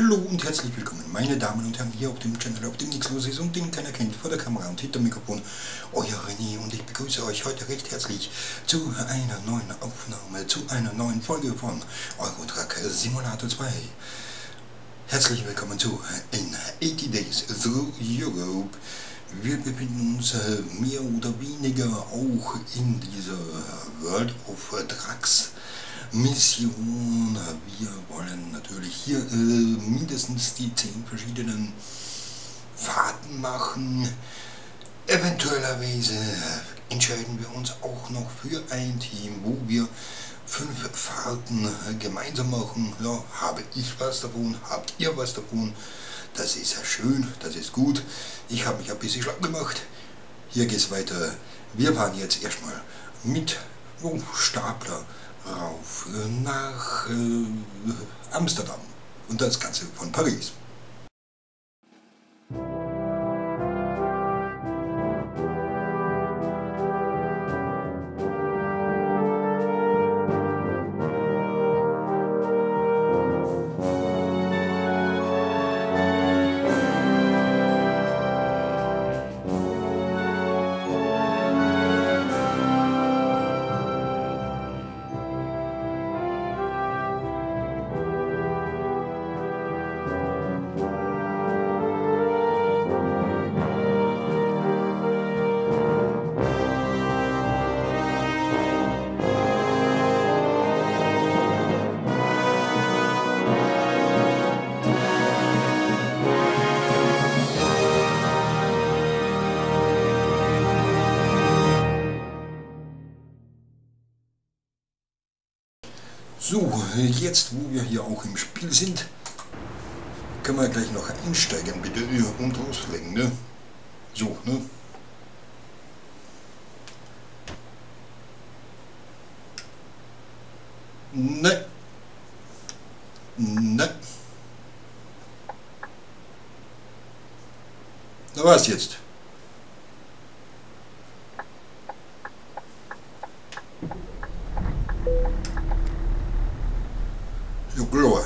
Hallo und herzlich willkommen, meine Damen und Herren, hier auf dem Channel, auf dem nichts los ist und den keiner kennt, vor der Kamera und hinter dem Mikrofon. Euer René und ich begrüße euch heute recht herzlich zu einer neuen Aufnahme, zu einer neuen Folge von Euro-Truck Simulator 2. Herzlich willkommen zu In 80 Days Through Europe. Wir befinden uns mehr oder weniger auch in dieser World of Trucks Mission. Wir wollen natürlich hier mindestens die 10 verschiedenen Fahrten machen. Eventuellerweise entscheiden wir uns auch noch für ein Team, wo wir 5 Fahrten gemeinsam machen. Ja, habe ich was davon, habt ihr was davon? Das ist ja schön, das ist gut. Ich habe mich ein bisschen schlau gemacht. Hier geht es weiter. Wir fahren jetzt erstmal mit Stapler rauf nach Amsterdam und das Ganze von Paris. So, jetzt wo wir hier auch im Spiel sind, können wir gleich noch einsteigen bitte und loslegen, ne? So, ne? Ne. Ne. Na was jetzt? Klar.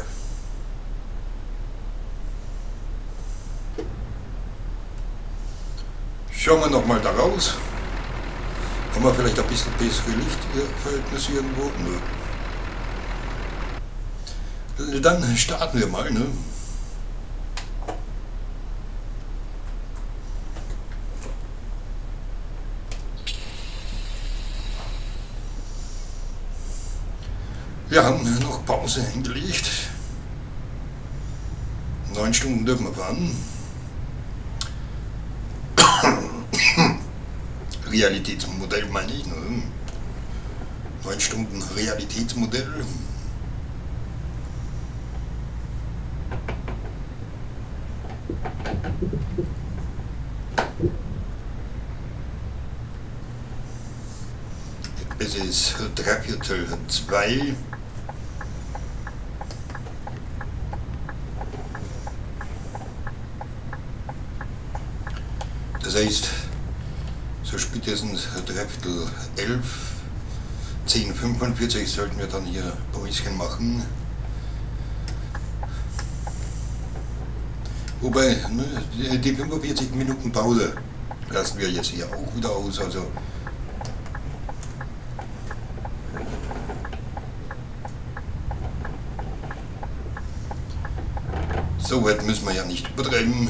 Schauen wir noch mal da raus. Haben wir vielleicht ein bisschen bessere Lichtverhältnisse irgendwo? Nö. Dann starten wir mal, ne? Wir haben noch Pause eingelegt. 9 Stunden dürfen wir fahren. Realitätsmodell meine ich, ne? 9 Stunden Realitätsmodell. Es ist 3/4 Das heißt, so spätestens 11:45, 10:45 sollten wir dann hier Päuschen machen. Wobei, ne, die 45 Minuten Pause lassen wir jetzt hier auch wieder aus. Also so weit müssen wir ja nicht übertreiben.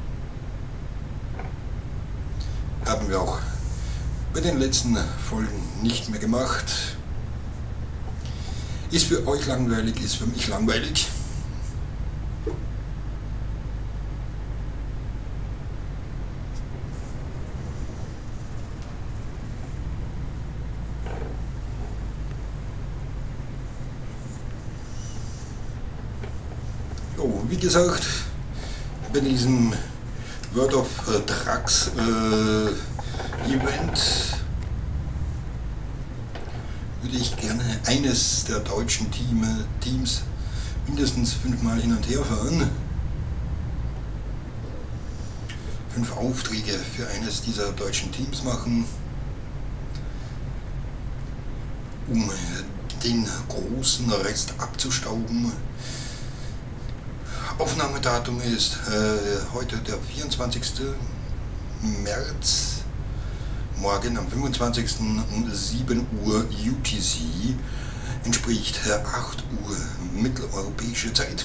Haben wir auch bei den letzten Folgen nicht mehr gemacht. Ist für euch langweilig, ist für mich langweilig. Jo, wie gesagt, bei diesem World of Trucks Event würde ich gerne eines der deutschen Teams mindestens 5 Mal hin und her fahren. 5 Aufträge für eines dieser deutschen Teams machen, um den großen Rest abzustauben. Aufnahmedatum ist heute der 24. März, morgen am 25. um 7 Uhr UTC, entspricht 8 Uhr mitteleuropäische Zeit.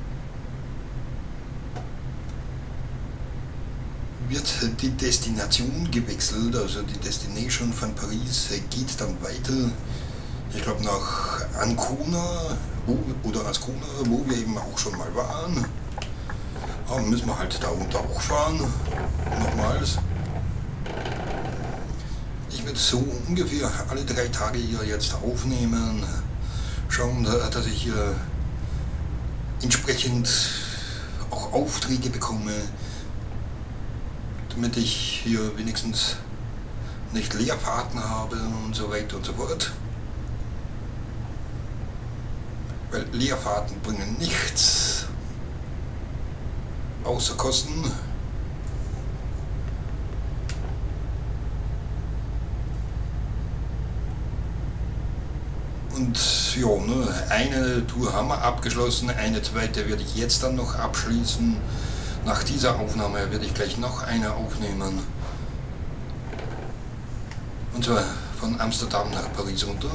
Wird die Destination gewechselt, also die Destination von Paris geht dann weiter, ich glaube nach Ancona oder Ascona, wo wir eben auch schon mal waren. Aber müssen wir halt da runter auch fahren, nochmals. Ich werde so ungefähr alle 3 Tage hier jetzt aufnehmen, schauen, dass ich hier entsprechend auch Aufträge bekomme, damit ich hier wenigstens nicht Leerfahrten habe und so weiter und so fort. Weil Leerfahrten bringen nichts außer Kosten. Und ja, ne, eine Tour haben wir abgeschlossen, eine zweite werde ich jetzt dann noch abschließen. Nach dieser Aufnahme werde ich gleich noch eine aufnehmen. Und zwar von Amsterdam nach Paris runter.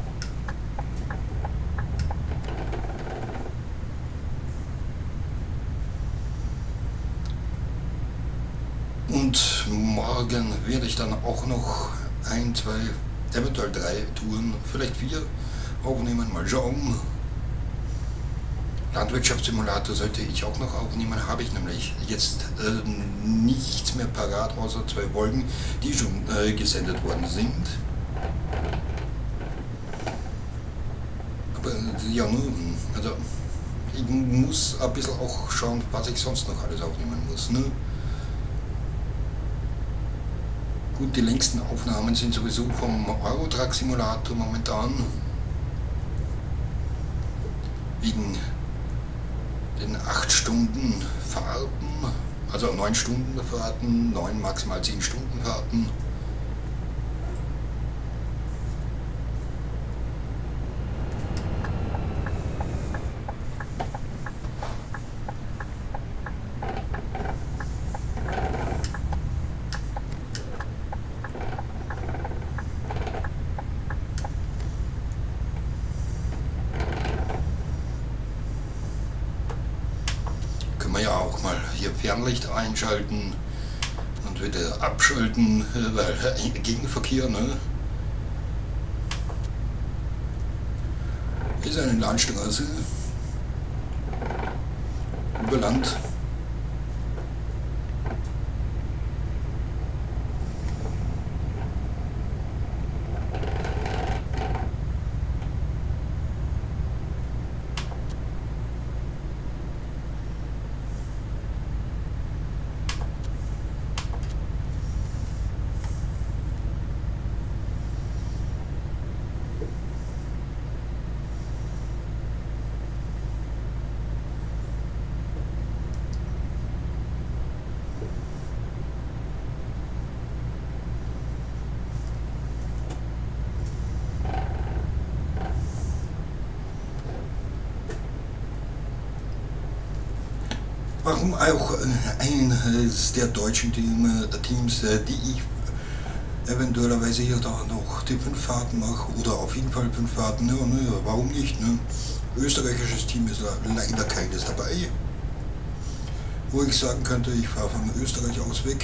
Und morgen werde ich dann auch noch 1, 2, eventuell 3 Touren, vielleicht 4 aufnehmen, mal schauen. Landwirtschaftssimulator sollte ich auch noch aufnehmen, habe ich nämlich jetzt nichts mehr parat, außer 2 Folgen, die schon gesendet worden sind. Aber ja, also ich muss ein bisschen auch schauen, was ich sonst noch alles aufnehmen muss. Ne? Gut, die längsten Aufnahmen sind sowieso vom Euro-Truck Simulator momentan. Wegen den 8 Stunden Fahrten, also 9 Stunden Fahrten, 9 maximal 10 Stunden Fahrten. Ja, auch mal hier Fernlicht einschalten und wieder abschalten, weil Gegenverkehr, ne? Hier ist eine Landstraße über Land. Warum auch eines der deutschen Teams, die ich eventuellerweise hier da noch die 5 Fahrten mache, oder auf jeden Fall 5 Fahrten, ja, ne, warum nicht, ne? Österreichisches Team ist leider keines dabei, wo ich sagen könnte, ich fahre von Österreich aus weg.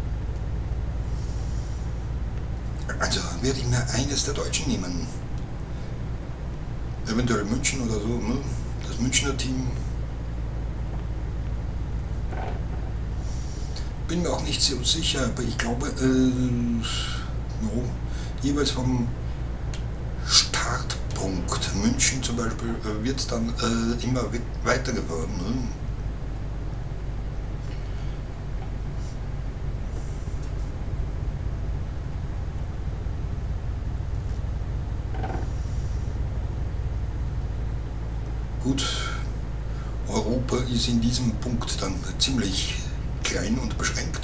Also werde ich mir eines der Deutschen nehmen, eventuell München oder so, ne? Das Münchner Team. Bin mir auch nicht so sicher, aber ich glaube, no, jeweils vom Startpunkt München zum Beispiel wird dann immer weitergefahren. Ne? Gut, Europa ist in diesem Punkt dann ziemlich klein und beschränkt.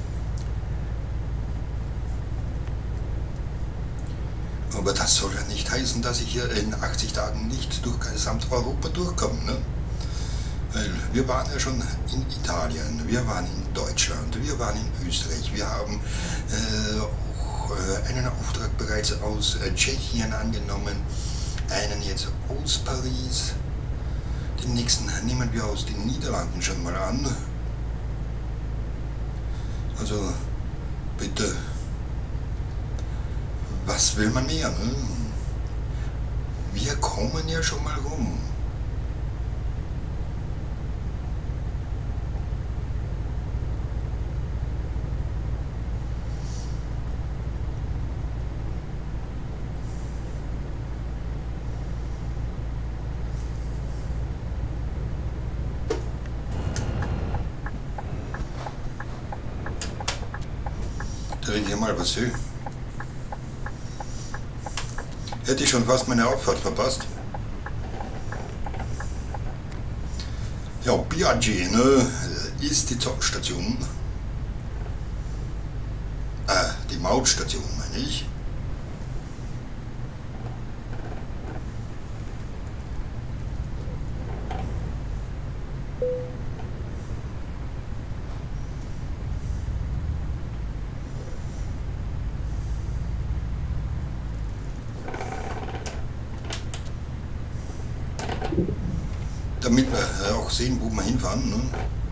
Aber das soll ja nicht heißen, dass ich hier in 80 Tagen nicht durch gesamt Europa durchkomme. Ne? Weil wir waren ja schon in Italien, wir waren in Deutschland, wir waren in Österreich, wir haben auch einen Auftrag bereits aus Tschechien angenommen, einen jetzt aus Paris, den nächsten nehmen wir aus den Niederlanden schon mal an. Also bitte, was will man mehr? Ne? Wir kommen ja schon mal rum. Da ich hier mal was sehe. Hätte ich schon fast meine Auffahrt verpasst. Ja, Biaggi, ne, ist die Zollstation. Die Mautstation meine ich. Damit wir auch sehen, wo wir hinfahren. Ne?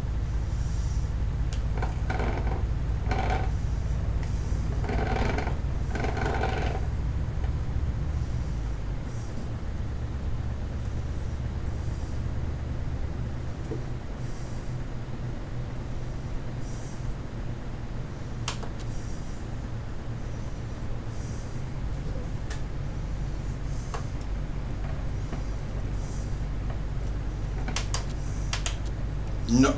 No.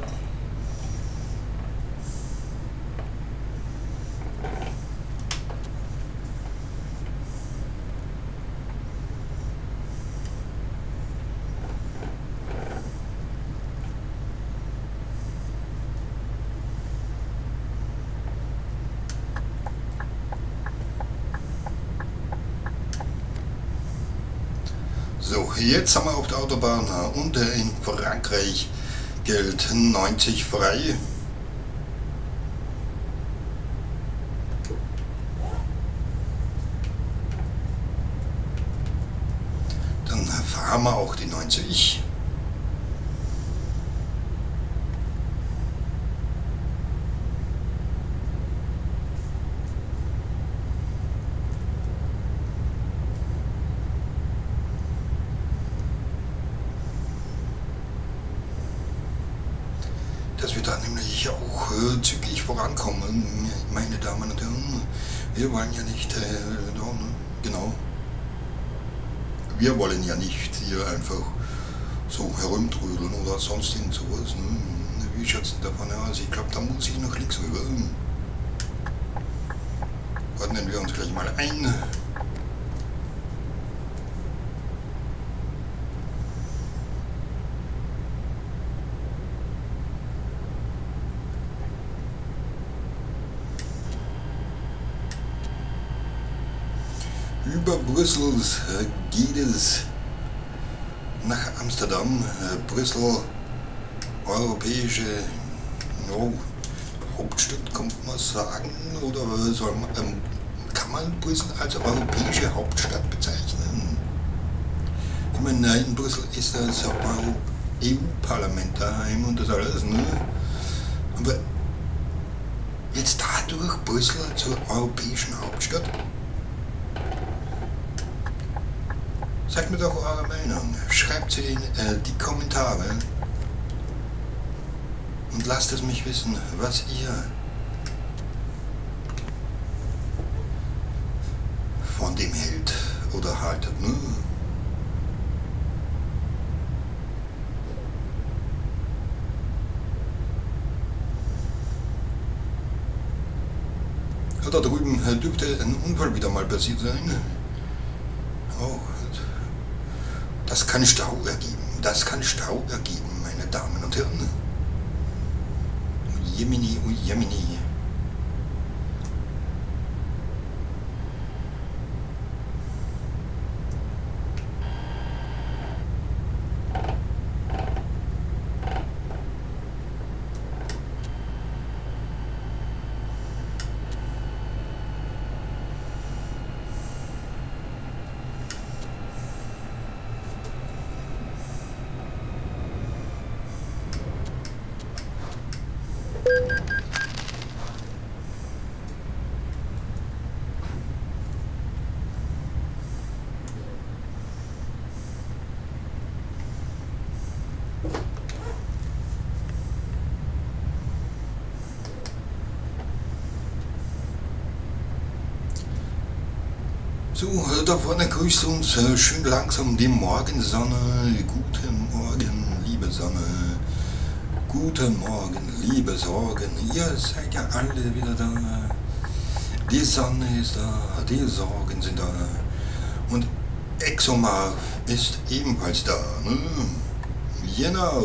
So, jetzt haben wir auf der Autobahn und in Frankreich gilt 90 frei. Dann fahren wir auch die 90. Dass wir da nämlich auch zügig vorankommen, meine Damen und Herren. Wir wollen ja nicht, genau, wir wollen ja nicht hier einfach so herumtrödeln oder sonst irgend sowas. Ne? Wie schaut es denn davon aus? Ich glaube, da muss ich nach links rüber. Ordnen wir uns gleich mal ein. Über Brüssel geht es nach Amsterdam. Brüssel, europäische Hauptstadt, kann man sagen, oder soll man, kann man Brüssel als europäische Hauptstadt bezeichnen? Ich meine, in Brüssel ist das EU-Parlament daheim und das alles, ne? Aber jetzt dadurch Brüssel zur europäischen Hauptstadt? Sagt mir doch eure Meinung, schreibt sie in die Kommentare und lasst es mich wissen, was ihr von dem hält oder haltet. Ne? Ja, da drüben dürfte ein Unfall wieder mal passiert sein. Oh. Das kann Stau ergeben, meine Damen und Herren. Jemini, Jemini. So, da vorne grüßt uns schön langsam die Morgensonne. Guten Morgen, liebe Sonne. Guten Morgen, liebe Sorgen. Ihr seid ja alle wieder da. Die Sonne ist da, die Sorgen sind da. Und ExoMarv ist ebenfalls da. Ne? Genau.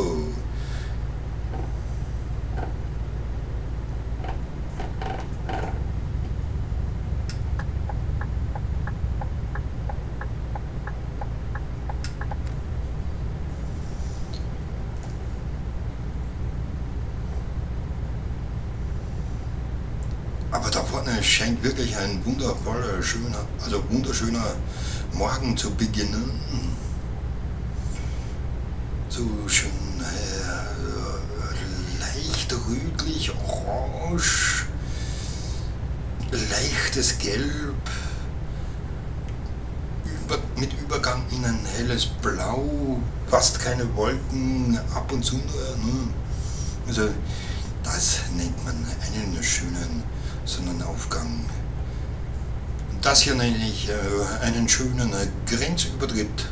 Aber da vorne scheint wirklich ein wundervoller, wunderschöner Morgen zu beginnen. So schön leicht rötlich, orange, leichtes Gelb, mit Übergang in ein helles Blau, fast keine Wolken, ab und zu nur. Ne? Also das nennt man einen schönen Sonnenaufgang. Das hier nenne ich einen schönen Grenzübertritt.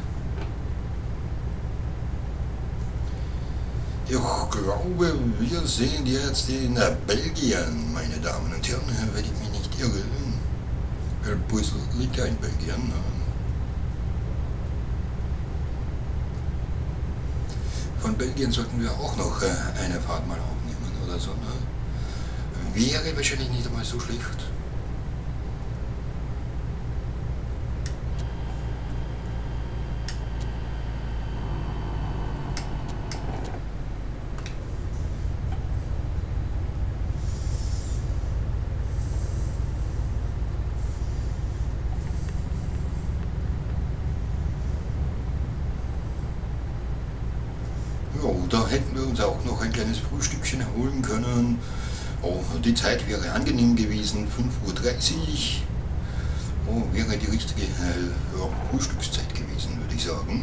Ich glaube, wir sind jetzt in Belgien, meine Damen und Herren, wenn ich mich nicht irre. Weil Brüssel liegt ja in Belgien. Ne? Von Belgien sollten wir auch noch eine Fahrt mal aufnehmen oder so. Ne? Wäre wahrscheinlich nicht einmal so schlecht. Ja, da hätten wir uns auch noch ein kleines Frühstückchen holen können. Oh, die Zeit wäre angenehm gewesen, 5:30 Uhr. Oh, wäre die richtige Frühstückszeit gewesen, würde ich sagen.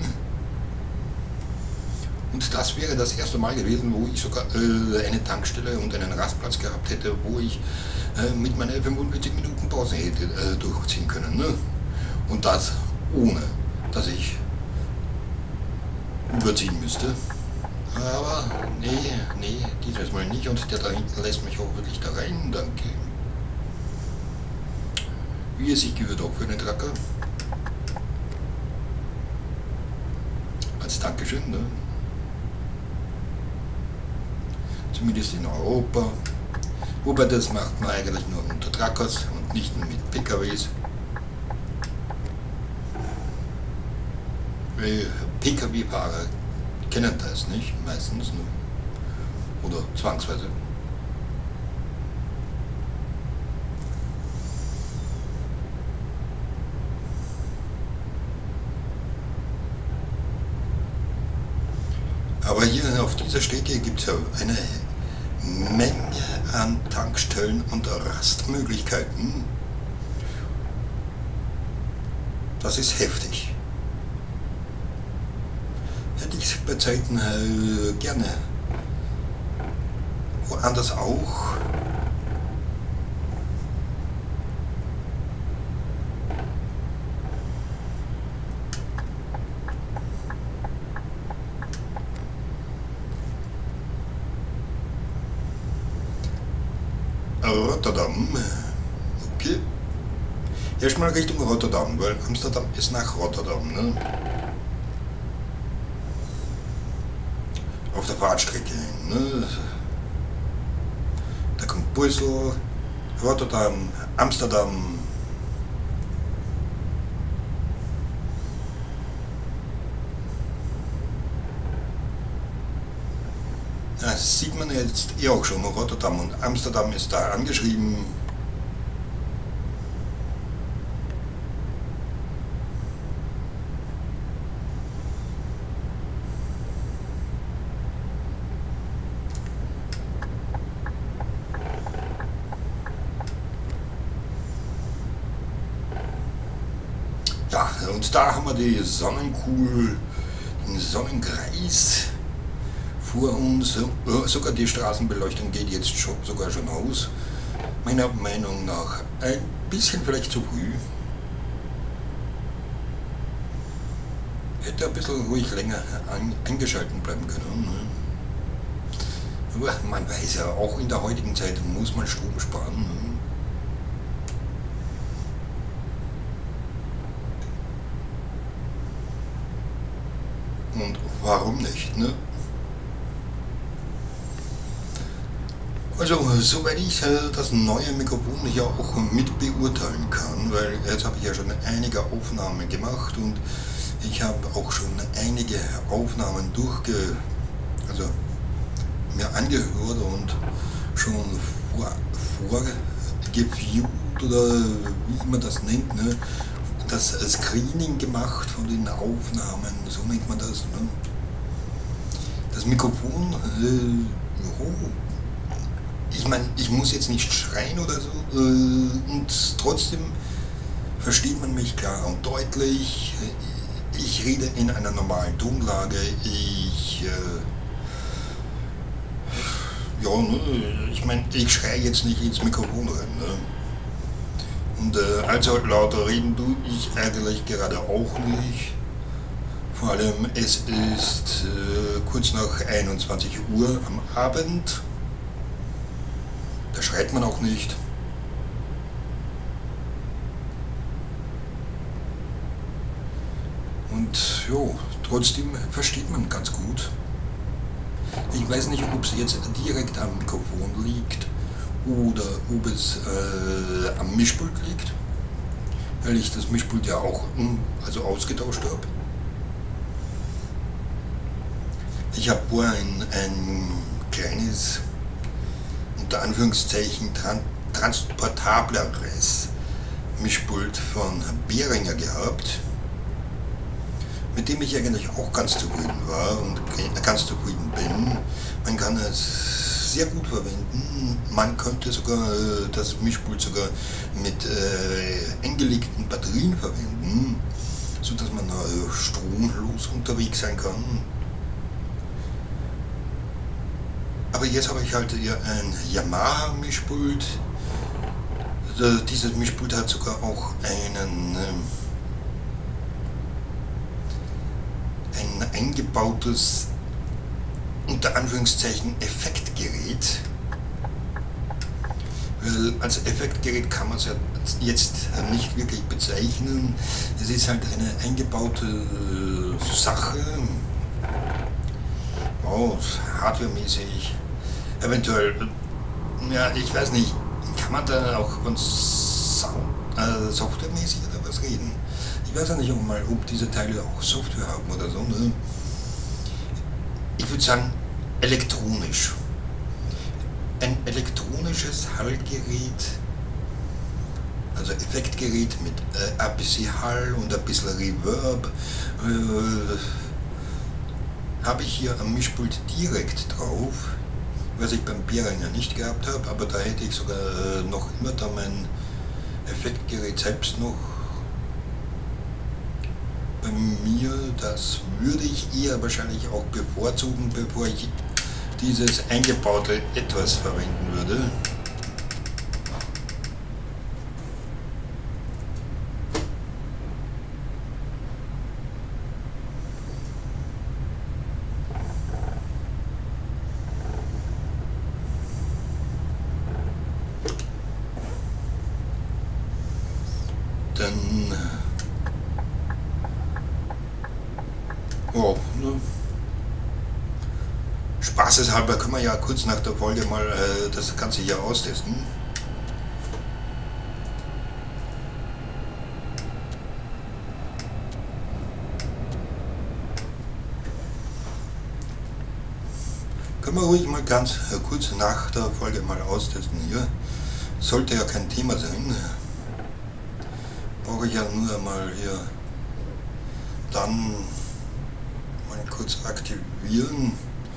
Und das wäre das erste Mal gewesen, wo ich sogar eine Tankstelle und einen Rastplatz gehabt hätte, wo ich mit meiner 45 Minuten Pause hätte durchziehen können. Ne? Und das ohne, dass ich überziehen müsste. Aber nee, dieses Mal nicht. Und der da hinten lässt mich auch wirklich da rein. Danke. Wie es sich gehört auch für einen Tracker. Als Dankeschön. Ne? Zumindest in Europa. Wobei das macht man eigentlich nur unter Truckers und nicht mit PKWs. Weil PKW-Fahrer kennen das nicht, meistens nur. Oder zwangsweise. Aber hier auf dieser Strecke gibt es ja eine Menge an Tankstellen und Rastmöglichkeiten. Das ist heftig. Hätte ich bei Zeiten gerne woanders auch. Rotterdam. Okay. Erstmal Richtung Rotterdam, weil Amsterdam ist nach Rotterdam. Ne? Auf der Fahrtstrecke. Ne? Da kommt Brüssel, Rotterdam, Amsterdam. Das sieht man jetzt auch schon, Rotterdam und Amsterdam ist da angeschrieben. Ja, und da haben wir die Sonnenkugel, den Sonnenkreis vor uns. Sogar die Straßenbeleuchtung geht jetzt sogar schon aus. Meiner Meinung nach ein bisschen vielleicht zu früh. Hätte ein bisschen ruhig länger eingeschalten bleiben können. Ne? Aber man weiß ja, auch in der heutigen Zeit muss man Strom sparen. Ne? Und warum nicht? Ne? Also, soweit ich das neue Mikrofon hier auch mit beurteilen kann, weil jetzt habe ich ja schon einige Aufnahmen gemacht und ich habe auch schon einige Aufnahmen also mir angehört und schon vorgeviewt oder wie man das nennt, ne? Das Screening gemacht von den Aufnahmen, so nennt man das. Ne? Das Mikrofon, ich meine, ich muss jetzt nicht schreien oder so, und trotzdem versteht man mich klar und deutlich. Ich rede in einer normalen Tonlage. Ja, ne, ich meine, ich schreie jetzt nicht ins Mikrofon rein. Ne? Und allzu lauter reden tue ich eigentlich gerade auch nicht. Vor allem, es ist kurz nach 21 Uhr am Abend. Da schreit man auch nicht. Und jo, trotzdem versteht man ganz gut. Ich weiß nicht, ob es jetzt direkt am Mikrofon liegt oder ob es am Mischpult liegt, weil ich das Mischpult ja auch ausgetauscht habe. Ich habe vorhin ein kleines, unter Anführungszeichen, transportableres Mischpult von Behringer gehabt, mit dem ich eigentlich auch ganz zufrieden war und ganz zufrieden bin. Man kann es sehr gut verwenden. Man könnte sogar das Mischpult sogar mit eingelegten Batterien verwenden, sodass man stromlos unterwegs sein kann. Aber jetzt habe ich halt hier ein Yamaha Mischpult. Dieses Mischpult hat sogar auch ein eingebautes, unter Anführungszeichen, Effektgerät. Weil als Effektgerät kann man es ja jetzt nicht wirklich bezeichnen. Es ist halt eine eingebaute Sache. Hardwaremäßig. Eventuell, ja, ich weiß nicht, kann man da auch von softwaremäßig oder was reden? Ich weiß ja nicht ob diese Teile auch Software haben oder so. Ne? Ich würde sagen, elektronisch. Ein elektronisches Hallgerät, also Effektgerät mit ein bisschen Hall und ein bisschen Reverb, habe ich hier am Mischpult direkt drauf, was ich beim Behringer nicht gehabt habe, aber da hätte ich sogar noch immer da mein Effektgerät selbst noch bei mir. Das würde ich eher wahrscheinlich auch bevorzugen, bevor ich dieses eingebaute etwas verwenden würde. Dann spaßeshalber können wir ja kurz nach der Folge mal das Ganze hier austesten. Können wir ruhig mal ganz kurz nach der Folge mal austesten hier. Sollte ja kein Thema sein. Brauche ich ja nur mal hier dann mal kurz aktivieren.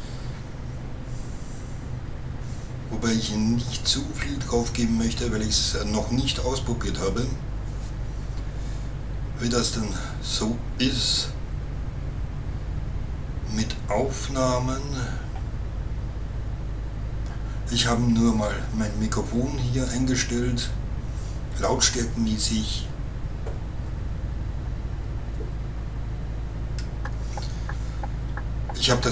Wobei ich nicht zu viel drauf geben möchte, weil ich es noch nicht ausprobiert habe, wie das denn so ist mit Aufnahmen. Ich habe nur mal mein Mikrofon hier eingestellt, lautstärkenmäßig. Ich habe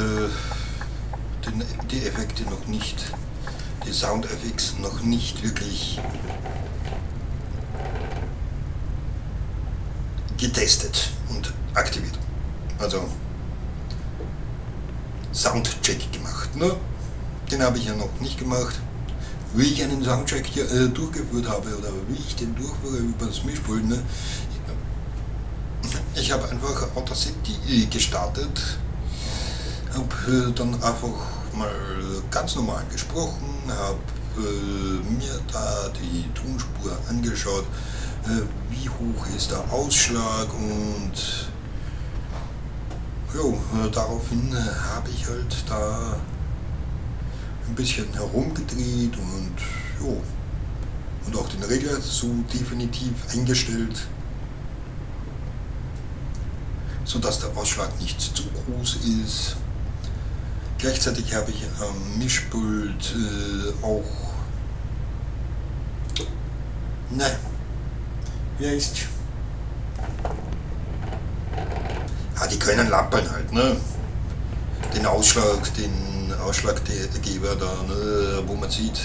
die Effekte noch nicht, die Sound-Effekte noch nicht wirklich getestet und aktiviert. Also Soundcheck gemacht. Ne? Den habe ich ja noch nicht gemacht. Wie ich einen Soundcheck hier, durchgeführt habe oder wie ich den durchführe über das Mischpult. Ne? Ich habe einfach Audacity gestartet, habe dann einfach mal ganz normal gesprochen, habe mir da die Tonspur angeschaut, wie hoch ist der Ausschlag und jo, daraufhin habe ich halt da ein bisschen herumgedreht und jo, und auch den Regler so definitiv eingestellt, sodass der Ausschlag nicht zu groß ist. Gleichzeitig habe ich am Mischpult auch, wie heißt, die können Lampen halt, ne? Den Ausschlaggeber da, ne? Wo man sieht,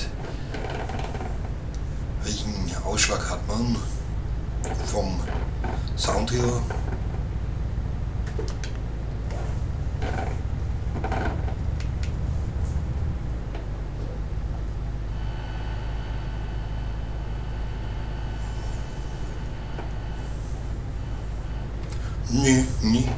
welchen Ausschlag hat man vom Sound her. Nee.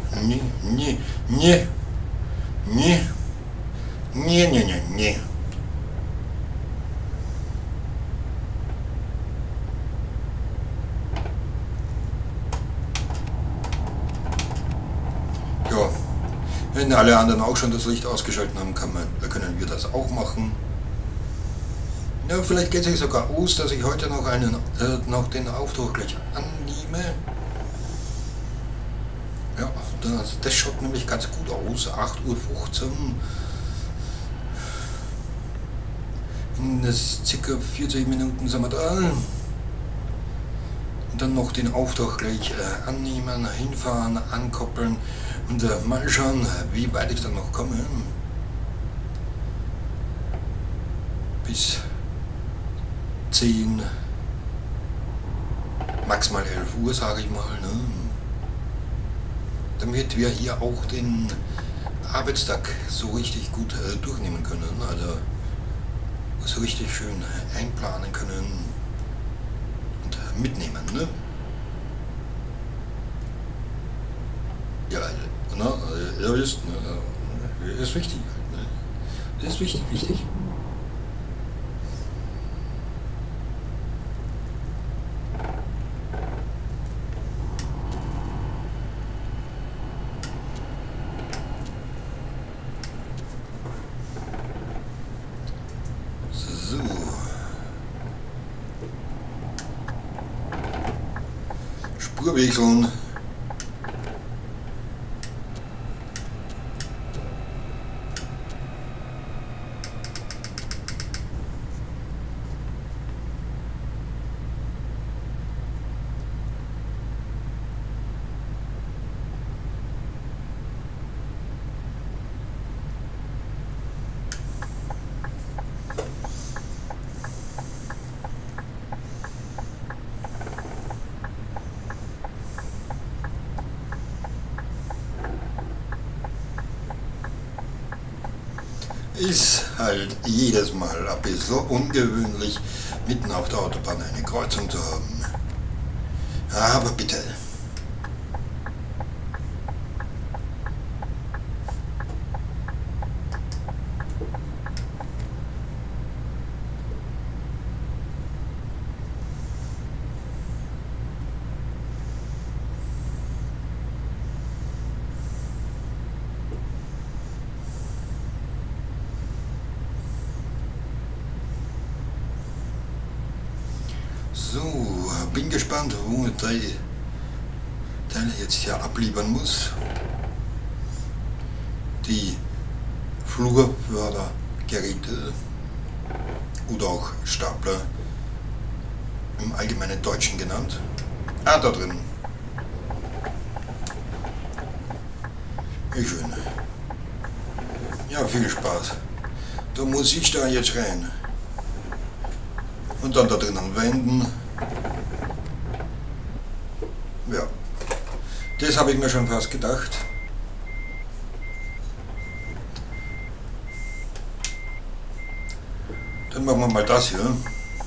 Ja, wenn alle anderen auch schon das Licht ausgeschaltet haben, können wir das auch machen. Ja, vielleicht geht es sich sogar aus, dass ich heute noch den Auftrag gleich annehme. Ja, das schaut nämlich ganz gut aus. 8:15 Uhr. In ca. 40 Minuten sind wir da. Und dann noch den Auftrag gleich annehmen, hinfahren, ankoppeln und mal schauen, wie weit ich dann noch komme. Bis 10, maximal 11 Uhr, sage ich mal. Ne? Damit wir hier auch den Arbeitstag so richtig gut durchnehmen können, also so richtig schön einplanen können und mitnehmen. Ne? Ja, ihr wisst, ist wichtig. Ne? Das ist wichtig. So. Spur wechseln. Ist halt jedes Mal ein bisschen ungewöhnlich, mitten auf der Autobahn eine Kreuzung zu haben. Aber bitte. So, bin gespannt, wo ich die Teile jetzt hier abliefern muss. Die Flurfördergeräte oder auch Stapler, im allgemeinen Deutschen genannt. Da drin. Wie schön. Ja, viel Spaß. Da muss ich da jetzt rein. Und dann da drinnen wenden. Ja, das habe ich mir schon fast gedacht. Dann machen wir mal das hier.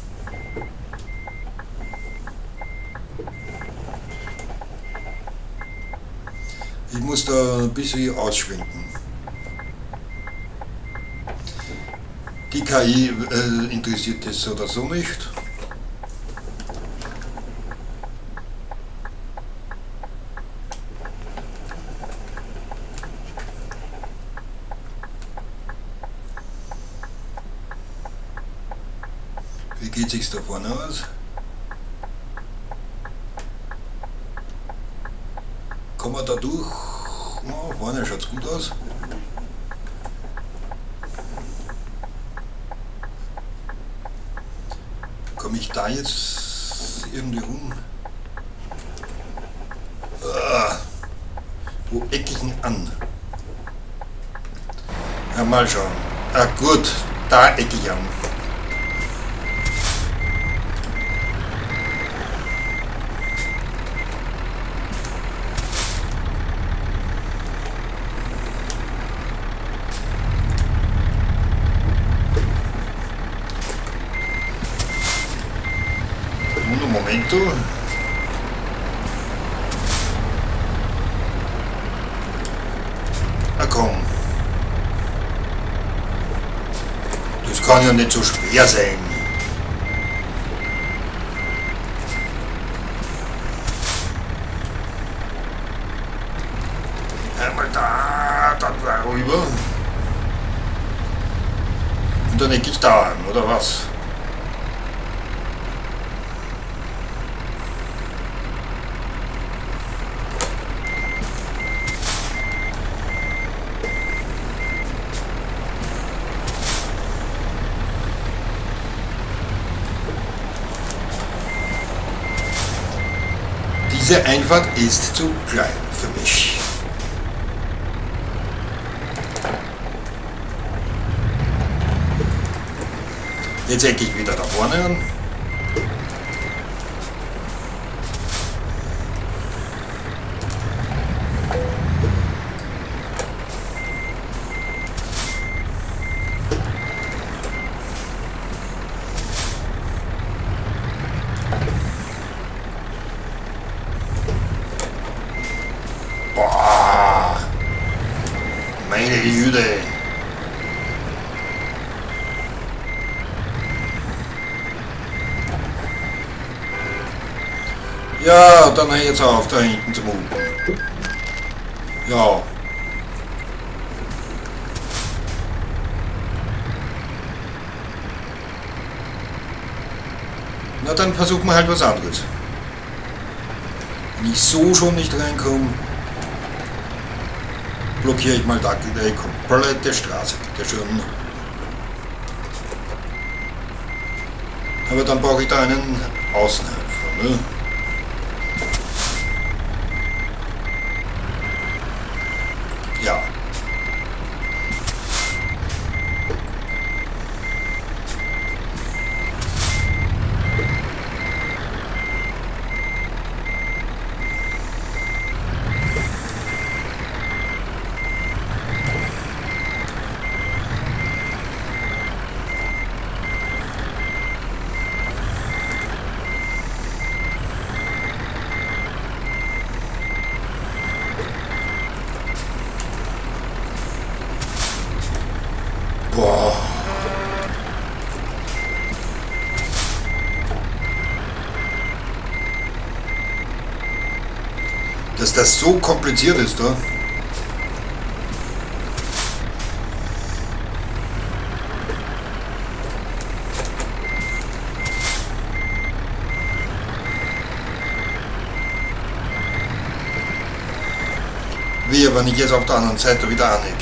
Ich muss da ein bisschen ausschwenken. Die KI interessiert das so oder so nicht. Wie geht sich's da vorne aus? Kommen wir da durch? Na, vorne schaut's gut aus. Komme ich da jetzt irgendwie rum? Wo ecke ich ihn an? Ja, mal schauen. Ah gut, da ecke ich an. Un momento. Ah komm. Das kann ja nicht so schwer sein. Einmal da, dann darüber. Und dann ecke ich da an, oder was? Diese Einfahrt ist zu klein für mich. Jetzt ecke ich wieder da vorne an. Boah, meine Güte. Ja, dann jetzt auf, da hinten zum Unten. Ja. Na, dann versuchen wir halt was anderes. Wenn ich so schon nicht reinkomme, blockiere ich mal da die komplette Straße, bitte schön. Aber dann brauche ich da einen Außenhelfer, ne? Ja. Boah. Dass das so kompliziert ist, da. Wie, wenn ich jetzt auf der anderen Seite wieder anecke.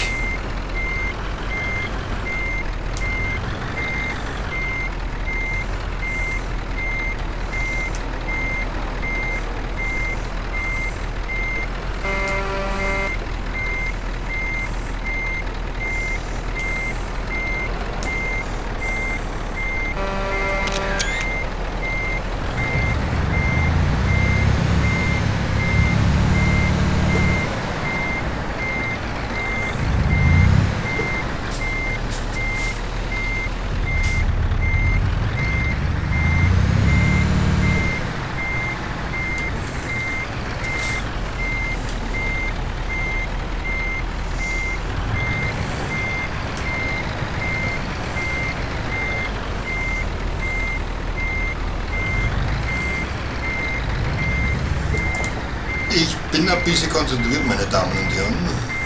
bisschen konzentriert, meine Damen und Herren.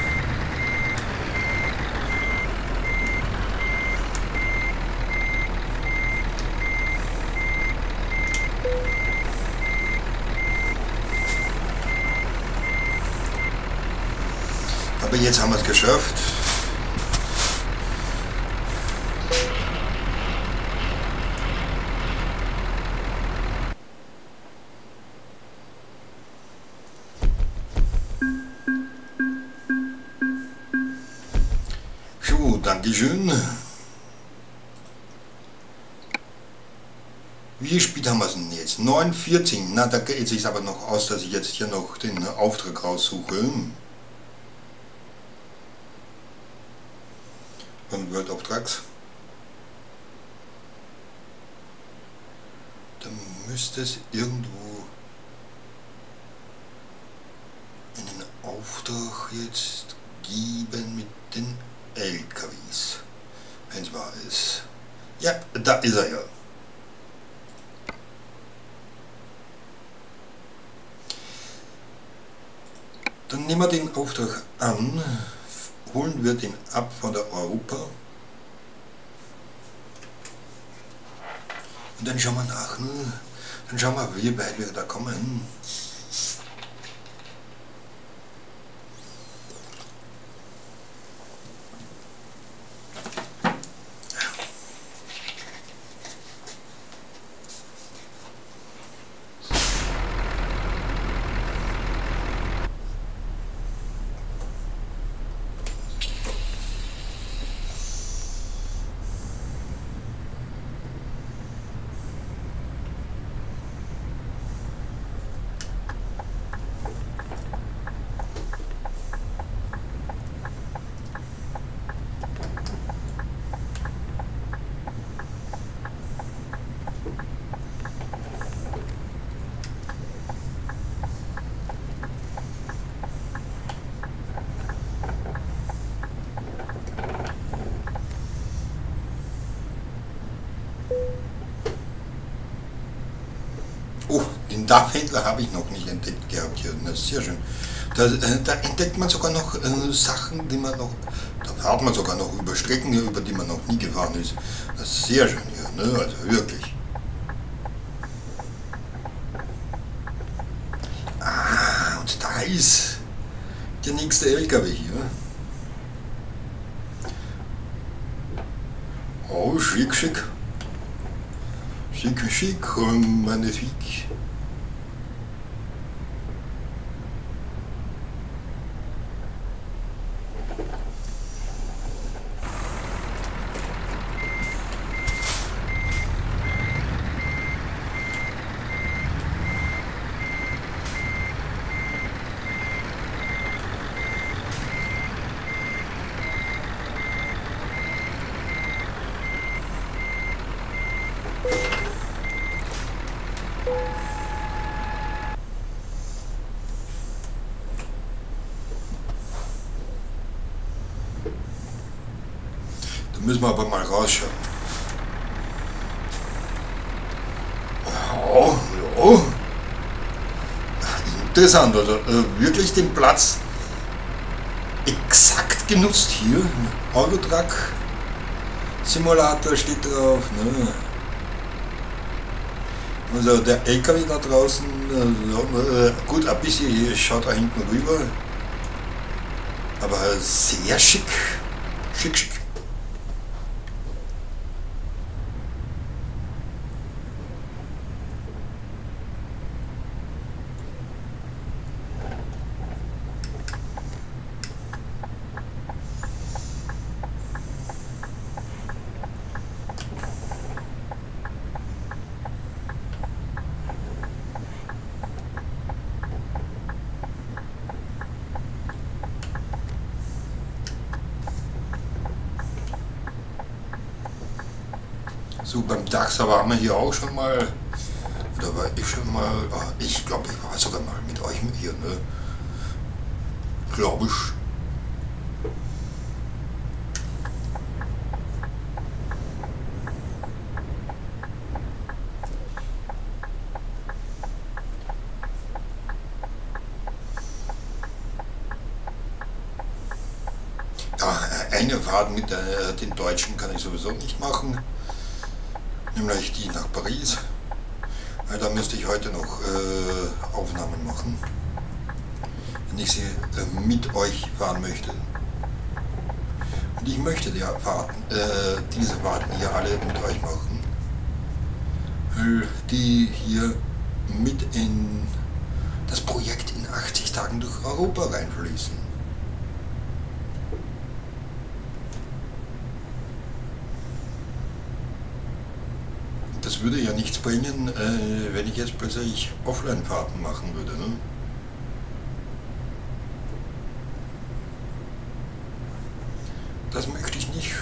Aber jetzt haben wir es geschafft. So, Dankeschön. Wie spät haben wir es denn jetzt? 9:14. Na, da geht es sich aber noch aus, dass ich jetzt hier noch den Auftrag raussuche. Von World of Trucks. Da müsste es irgendwo einen Auftrag jetzt geben mit den LKWs. Wenn es wahr ist. Ja, da ist er ja. Dann nehmen wir den Auftrag an, holen wir den ab von der Europa und dann schauen wir nach, ne? Dann schauen wir, wie weit wir da kommen. Oh, den DAF-Händler habe ich noch nicht entdeckt gehabt hier. Das ist sehr schön. Da entdeckt man sogar noch Sachen, die man noch, da fährt man sogar noch über Strecken, über die man noch nie gefahren ist. Das ist sehr schön hier, ne? Also wirklich. Ah, und da ist der nächste LKW hier. Oh, schick, schick. Schick, schick, magnifique. Da müssen wir aber mal rausschauen. Oh, ja. Interessant, also wirklich den Platz exakt genutzt hier. Eurotruck Simulator steht drauf. Ne? Also der LKW da draußen, gut, ein bisschen hier schaut da hinten rüber, aber sehr schick. Schick, schick. So, beim Dachser waren wir hier auch schon mal, oder war ich schon mal, ich glaube, ich war sogar mal mit euch hier, ne? Glaube ich. eine Fahrt mit den Deutschen kann ich sowieso nicht machen, nämlich die nach Paris. Da müsste ich heute noch Aufnahmen machen, wenn ich sie mit euch fahren möchte. Und ich möchte diese Fahrten hier alle mit euch machen, weil die hier mit in das Projekt in 80 Tagen durch Europa reinfließen. Das würde ja nichts bringen, wenn ich jetzt plötzlich Offline-Fahrten machen würde. Ne? Das möchte ich nicht.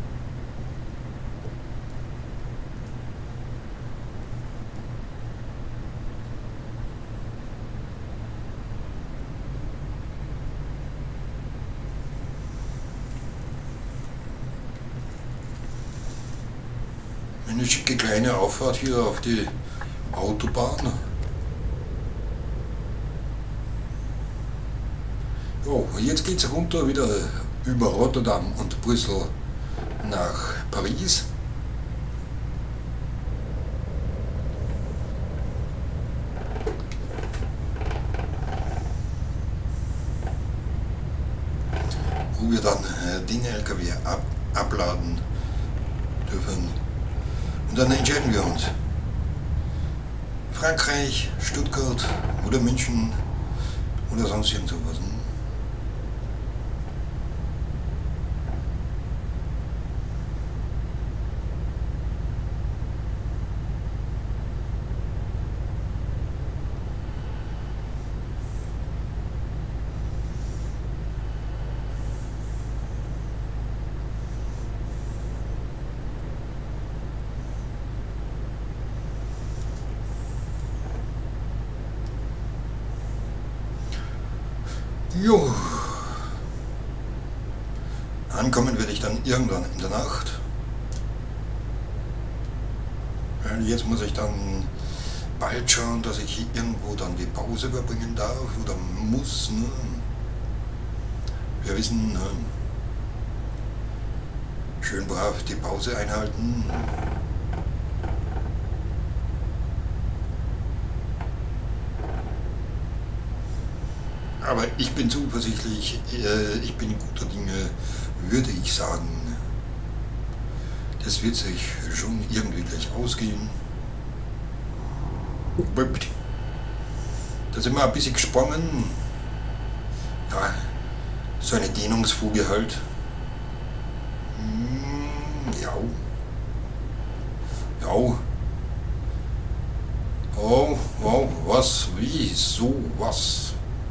Eine schicke kleine Auffahrt hier auf die Autobahn. Jo, jetzt geht es runter wieder über Rotterdam und Brüssel nach Paris. Wo wir dann den LKW abladen dürfen. Und dann entscheiden wir uns. Frankreich, Stuttgart oder München oder sonst irgend sowas. Ne? Jo. Ankommen werde ich dann irgendwann in der Nacht. Jetzt muss ich dann bald schauen, dass ich irgendwo dann die Pause überbringen darf oder muss. Ne? Wir wissen, ne? Schön brav die Pause einhalten. Aber ich bin zuversichtlich, ich bin guter Dinge, würde ich sagen. Das wird sich schon irgendwie gleich ausgehen. Da sind wir ein bisschen gesprungen. Ja, so eine Dehnungsfuge halt. Ja. Ja. Oh, wow, was, wie, so, was?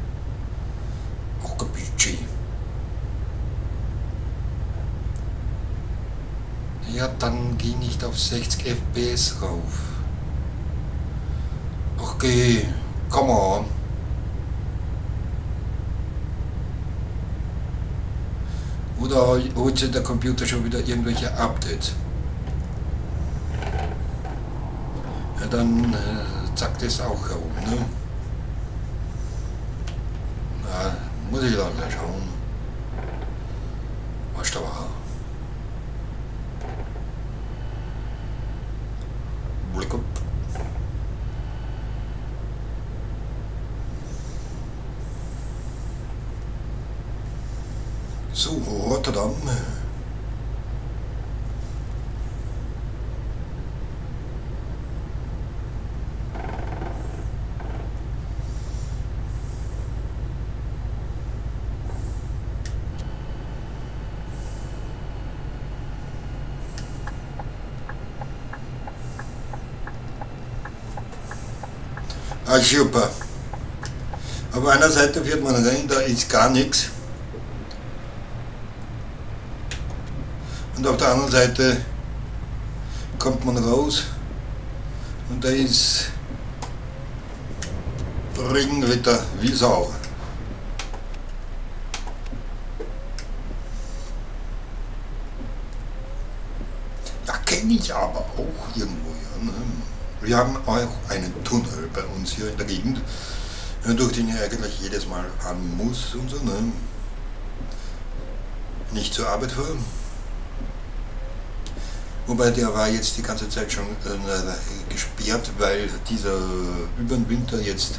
Budget. Ja, dann geh nicht auf 60 FPS rauf. Okay, come on. Oder holt sich der Computer schon wieder irgendwelche Updates? Ja, dann zackt es auch herum, ne? Na, muss ich dann gleich schauen, was da war. Blick up. So, Rotterdam. Ah, super. Auf einer Seite fährt man rein, da ist gar nichts. Und auf der anderen Seite kommt man raus und da ist Regenwetter wie Sau. Da kenne ich aber auch irgendwo, ja. Ne? Wir haben auch einen Tunnel bei uns hier in der Gegend, durch den ich eigentlich jedes Mal fahren muss und so. Ne? nicht zur Arbeit fahre. Wobei der war jetzt die ganze Zeit schon gesperrt, weil dieser über den Winter jetzt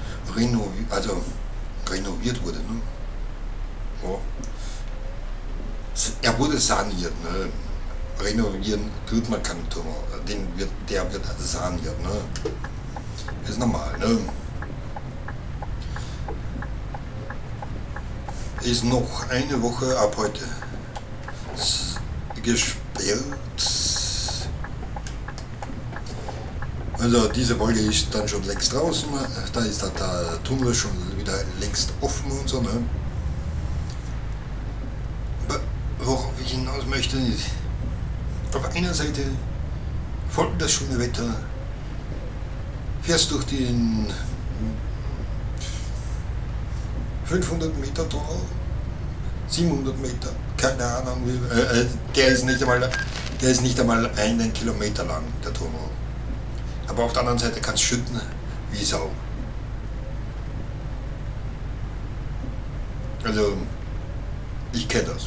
renoviert wurde. Ne? Ja. Er wurde saniert. Ne? Renovieren tut man keinen Tunnel. Der wird saniert. Ne? Ist normal. Ne? Ist noch eine Woche ab heute gesperrt. Also diese Wolke ist dann schon längst draußen, da ist der Tunnel schon wieder längst offen und so. Ne? Worauf ich hinaus möchte, ist, auf einer Seite voll das schöne Wetter, fährst durch den 500 Meter Tunnel, 700 Meter, keine Ahnung, der ist nicht einmal einen Kilometer lang, der Tunnel. Aber auf der anderen Seite kann es schütten wie Sau. Also, ich kenne das.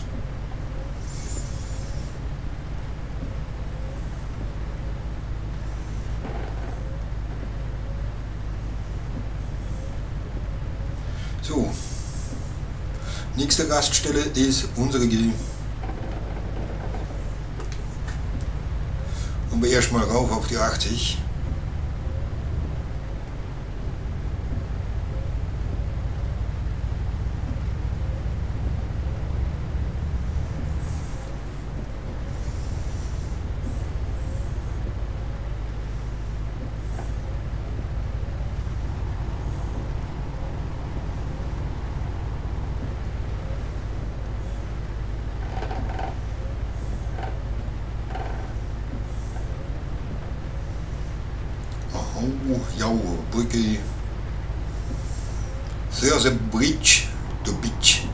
So, nächste Raststelle ist unsere G. Und wir erstmal rauf auf die 80. Ja, Brücke. There's a bridge to beach.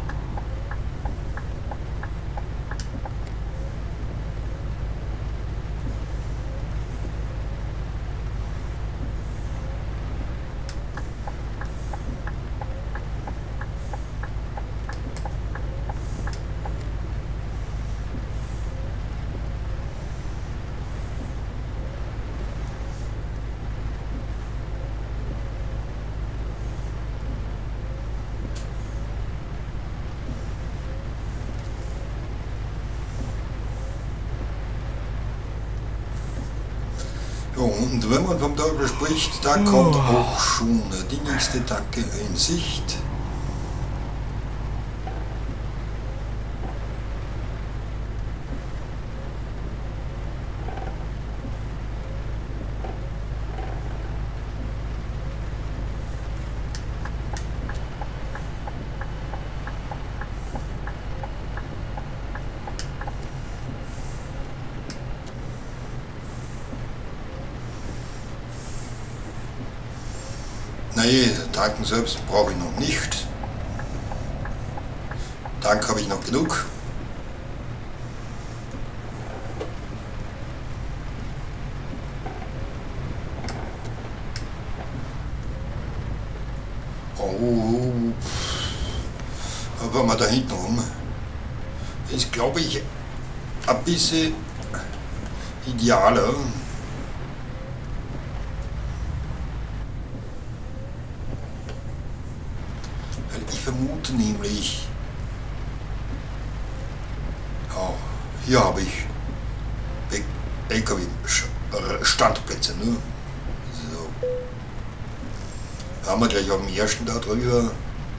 Ja, und wenn man vom Teufel spricht, da kommt auch schon die nächste Tanke in Sicht. Nein, tanken selbst brauche ich noch nicht. Tank habe ich noch genug. Oh, aber mal da hinten rum ist, glaube ich, ein bisschen idealer. Ich vermute nämlich, ja, hier habe ich LKW-Standplätze. Ne? So. Haben wir gleich auf dem ersten da drüber.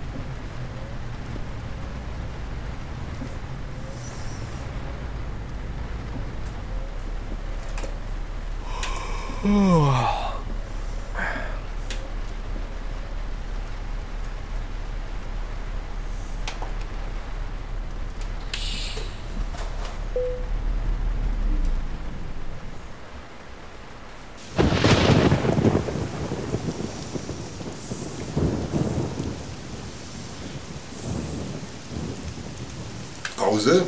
Pause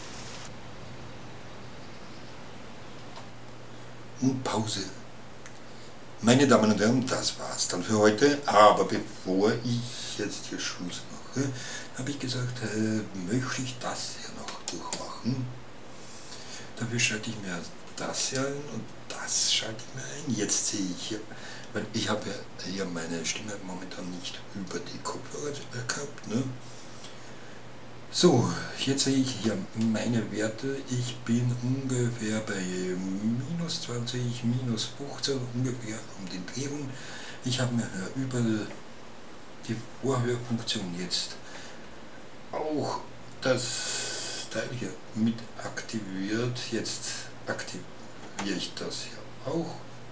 und Pause. Meine Damen und Herren, das war's dann für heute. Aber bevor ich jetzt hier Schluss mache, habe ich gesagt, möchte ich das hier noch durchmachen. Dafür schalte ich mir das hier ein und das schalte ich mir ein. Jetzt sehe ich hier, weil ich habe ja hier meine Stimme momentan nicht über die Kopfhörer gehabt. Ne? So, jetzt sehe ich hier meine Werte. Ich bin ungefähr bei minus 20, minus 15, ungefähr um den Dreh rum. Ich habe mir über die Vorhörfunktion jetzt auch das Teil hier mit aktiviert. Jetzt aktiviere ich das hier auch.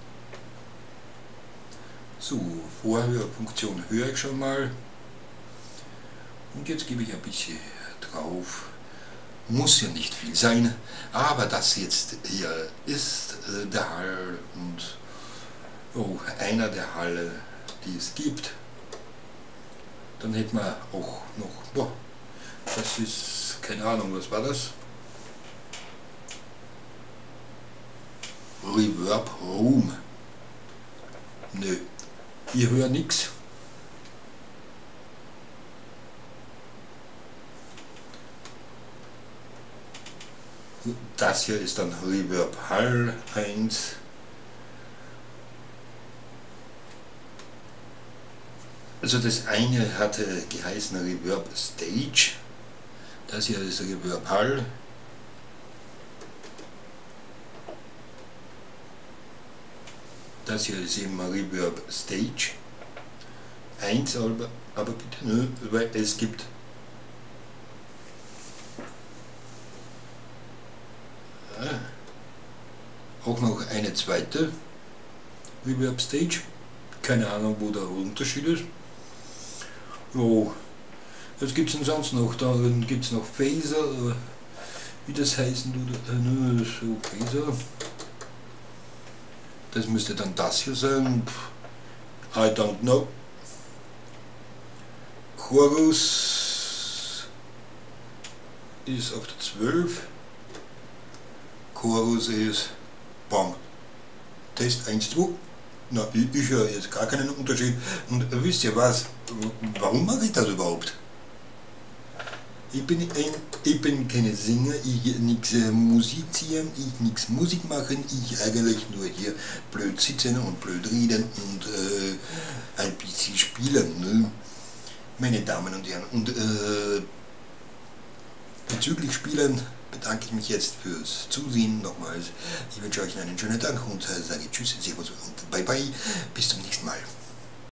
So, Vorhörfunktion höre ich schon mal. Und jetzt gebe ich ein bisschen drauf. Muss ja nicht viel sein, aber das jetzt hier ist der Hall und einer der Halle, die es gibt. Dann hätten wir auch noch, das ist, keine Ahnung, was war das? Reverb Room. Nö, ich höre nichts. Das hier ist dann Reverb Hall 1. Also das eine hatte geheißen Reverb Stage. Das hier ist Reverb Hall. Das hier ist eben Reverb Stage 1, aber bitte nur, weil es gibt auch noch eine zweite Reverb Stage. Keine Ahnung, wo der Unterschied ist. Jo, was gibt es denn sonst noch? Dann gibt es noch Phaser, wie das heißen tut, so Phaser. Das müsste dann das hier sein. I don't know. Chorus ist auf der 12. Chorus ist Bam. Test 1, 2. Na, ich höre jetzt gar keinen Unterschied. Und wisst ihr was? Warum mache ich das überhaupt? Ich bin keine Sänger, ich nichts musizieren, ich nichts Musik machen, ich eigentlich nur hier blöd sitzen und blöd reden und ein bisschen spielen. Ne? Meine Damen und Herren. Und bezüglich Spielen bedanke ich mich jetzt fürs Zusehen nochmals. Ich wünsche euch einen schönen Tag und sage Tschüss, Servus und Bye Bye. Bis zum nächsten Mal.